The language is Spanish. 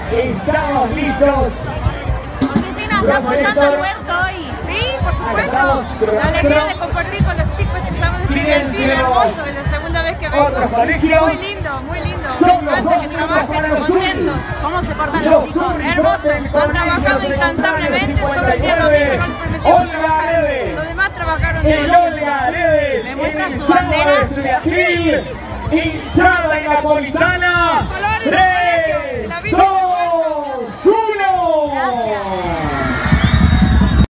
Estamos listos. Josefina, ¿está apoyando al huerto hoy? Sí, por supuesto. La alegría de compartir con los chicos este sábado estudiantil hermoso. Es la segunda vez que vengo. Otros colegios. Muy lindo, muy lindo. Me encanta que trabajen contentos. ¿Cómo se portan los chicos? Hermoso. Han trabajado incansablemente. Solo el día domingo no les permitimos trabajar. Los demás trabajaron todo el día. ¿Me muestra su bandera? Hinchada napolitana. Colores del colegio. La Biblia.